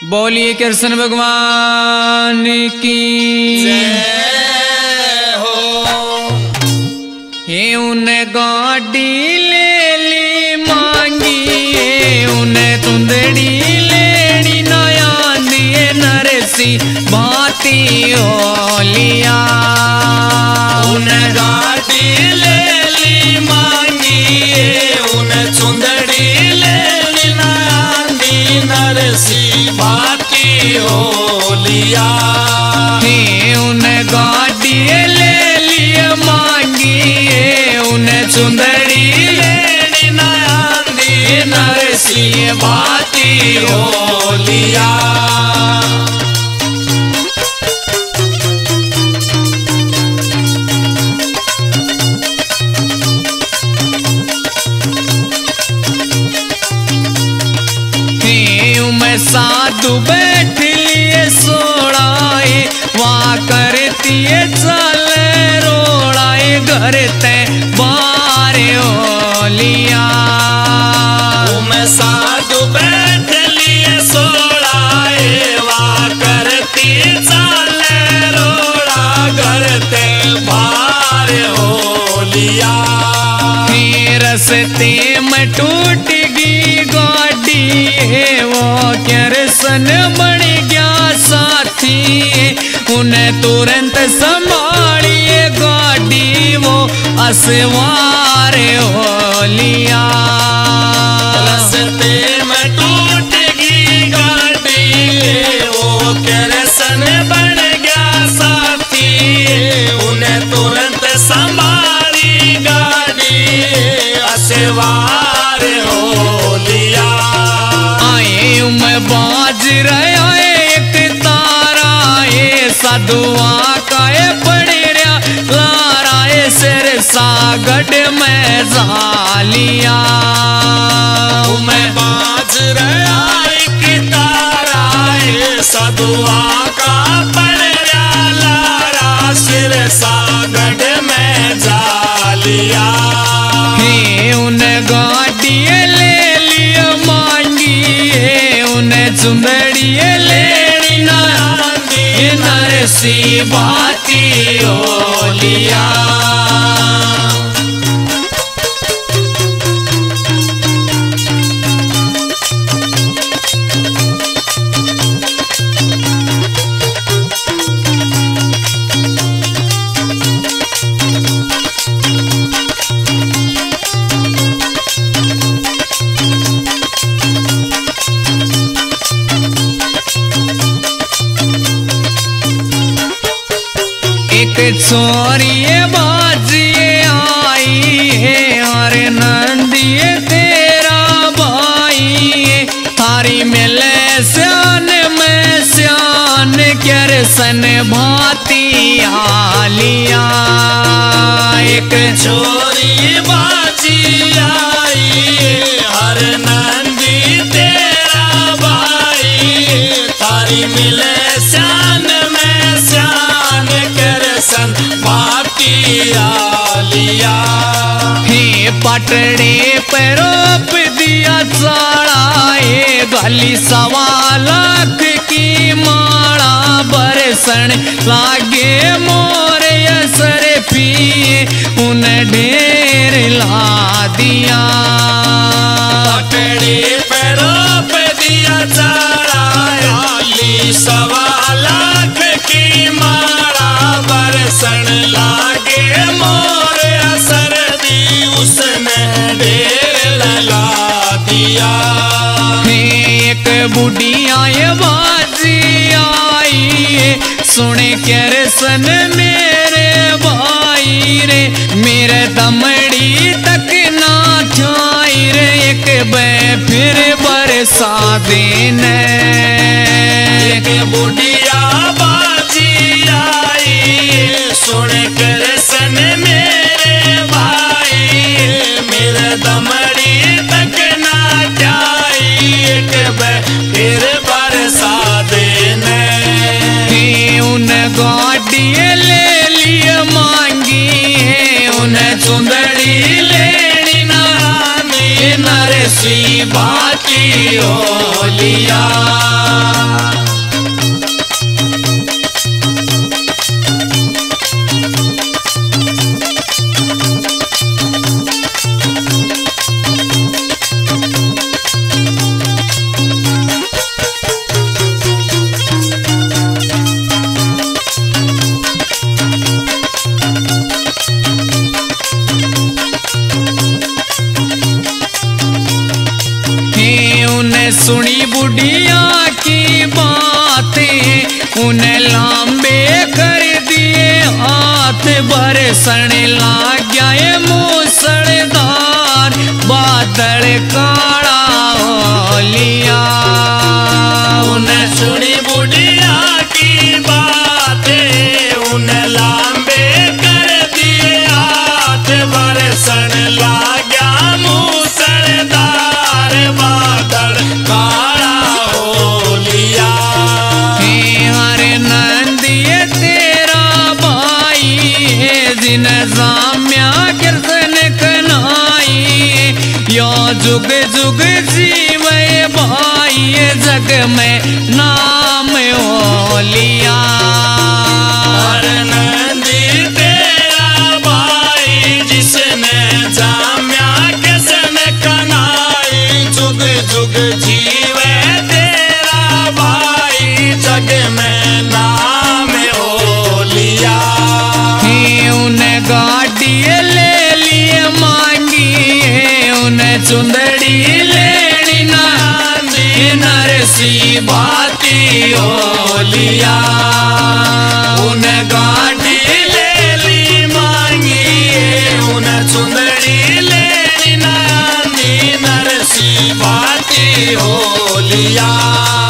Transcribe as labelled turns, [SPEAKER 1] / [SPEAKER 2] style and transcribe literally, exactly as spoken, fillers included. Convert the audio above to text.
[SPEAKER 1] बोलिए कृष्ण भगवान की
[SPEAKER 2] जय हो।
[SPEAKER 1] हे उन गाड़ी ले ली मांगी, उन तुंदड़ी लेनी नया दिए नरसी भाती ओलिया।
[SPEAKER 2] उन गाड़ी ले ली मांगी, उन चुंदड़ी लेनी नया दी नरसी भाती ओलिया।
[SPEAKER 1] हे उन गाड़ी ले ली मांगी, उन चुंदड़ी
[SPEAKER 2] लेनी नया दी नरसी भाती ओलिया।
[SPEAKER 1] साधु बैठ लिए सोड़ाए, वहाँ करती चल रोड़ाए, घर ते बारे ओलिया।
[SPEAKER 2] मैं साधु बैठ लिए सोड़ाए, वहाँ करती चल रोड़ा, घर ते बारे ओलिया।
[SPEAKER 1] रस्ते में टूट गई गाड़ी, वो कृष्ण बन गया साथी, उन्हें तुरंत संभालिए गाड़ी, वो असवार ओलिया।
[SPEAKER 2] रस्ते में टूट गई गाड़ी, वो कृष्ण बन गया साथी, उन्हें तुरंत संभाली गाड़ी, असवार ओलिया।
[SPEAKER 1] मैं बाज रहा एक तारा, ये साधुआ का पड़े रहा लारा, ये सिर सागड में जालिया।
[SPEAKER 2] मैं बाज रहा एक तारा, ये साधुआ का पड़े रहा लारा, सिर सागड में जालिया।
[SPEAKER 1] हे उन गाड़ी ले लिया मांगी, उन्हें चुंदड़ी लेनी नांदी नरसी भाती ओलिया। छोरिए बाजिए आई है, अरे नंदिए तेरा भाई, थारी मिले श्यान में श्यान, कृष्ण भाती आलिया। एक
[SPEAKER 2] छोरी बाजी आई, हर नंदी तेरा भाई, थारी मिले श्यान में श्यान, कृष्ण भाती आलिया।
[SPEAKER 1] हे पटड़े पे रोप दिया चाड़ाए, गली सवा लाख की माड़ा, बरसन लागे मोर असर पिए, उन ढेर ला दिया।
[SPEAKER 2] पटड़े पे रोप दिया चाड़ाए, गली सवा लाख की माड़ा, बरसन लागे मोर असर दी, उसने ढेर लगा दिया।
[SPEAKER 1] एक बुढ़िया ये बाजी आई, सुने कृष्ण मेरे भाई रे, मेरे दमड़ी तक ना छाई रे, एक बे फिर बरसा देने।
[SPEAKER 2] एक बुढ़िया बाजी आई, सुन कृष्ण मेरे भाई, मेरे दमड़ी तक ना जाई, एक बे फिर बरसा देने।
[SPEAKER 1] उन गाड़ी ले लिया मांगी, उन चुंदड़ी लेनी नानी नरसी
[SPEAKER 2] नरसी बाती ओलिया।
[SPEAKER 1] सुनी बुढ़िया की बातें उन्हें लांबे कर दिए हाथ बरसण लाग गया मूसलधार बादल काला ओलिया।
[SPEAKER 2] उन्हें सुनी बुढ़िया की बातें उन्हें लांबे कर दिए हाथ बरसण लाग गया मूसलधार बादल काला ओलिया।
[SPEAKER 1] हरे नंदिए तेरा भाई है जिन जाम्या कीर्तन कनाई यो जुग जुग जीवे भाई जग में नाम ओलिया।
[SPEAKER 2] हरे नंदी तेरा भाई जिसने जाम्या कीर्तन कनाई जुग जुग जीवे तेरा भाई जग में नाम ओलिया।
[SPEAKER 1] उन्हें गाड़ी ले लिए मांगी है उन्हें चुंदड़ी लेनी नांदी
[SPEAKER 2] नरसी बाती ओलिया। उन्हें गाड़ी ले ली मांगी उन्हें चुंदड़ी लेनी नांदी नरसी बाती ओलिया।